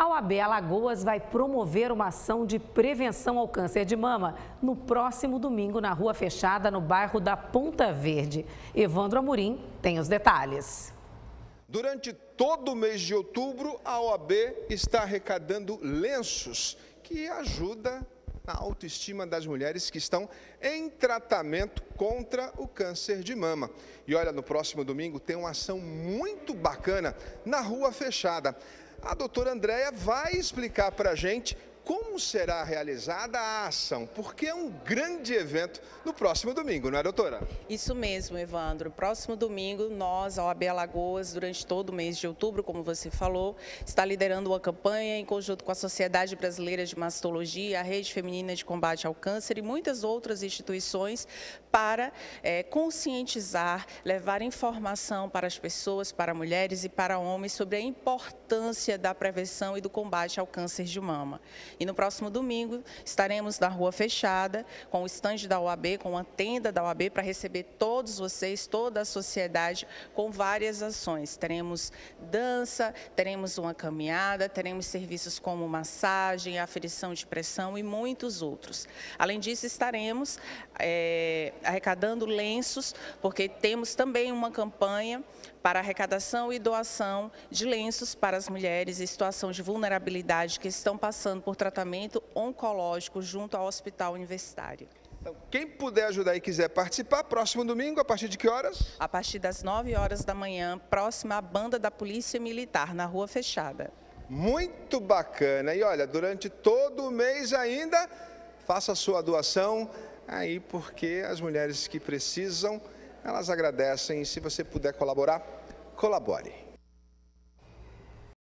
A OAB Alagoas vai promover uma ação de prevenção ao câncer de mama no próximo domingo na Rua Fechada, no bairro da Ponta Verde. Evandro Amorim tem os detalhes. Durante todo o mês de outubro, a OAB está arrecadando lenços que ajudam na autoestima das mulheres que estão em tratamento contra o câncer de mama. E olha, no próximo domingo tem uma ação muito bacana na Rua Fechada. A doutora Andréia vai explicar para a gente como será realizada a ação, porque é um grande evento no próximo domingo, não é, doutora? Isso mesmo, Evandro. Próximo domingo, nós, a OAB Alagoas, durante todo o mês de outubro, como você falou, está liderando uma campanha em conjunto com a Sociedade Brasileira de Mastologia, a Rede Feminina de Combate ao Câncer e muitas outras instituições para conscientizar, levar informação para as pessoas, para mulheres e para homens sobre a importância da prevenção e do combate ao câncer de mama. E no próximo domingo estaremos na Rua Fechada, com o estande da OAB, com a tenda da OAB, para receber todos vocês, toda a sociedade, com várias ações. Teremos dança, teremos uma caminhada, teremos serviços como massagem, aferição de pressão e muitos outros. Além disso, estaremos arrecadando lenços, porque temos também uma campanha para arrecadação e doação de lenços para as mulheres em situação de vulnerabilidade que estão passando por tratamento oncológico junto ao Hospital Universitário. Então, quem puder ajudar e quiser participar, próximo domingo, a partir de que horas? A partir das 9 horas da manhã, próxima à banda da Polícia Militar, na Rua Fechada. Muito bacana. E olha, durante todo o mês ainda, faça a sua doação aí, porque as mulheres que precisam, elas agradecem. E se você puder colaborar, colabore.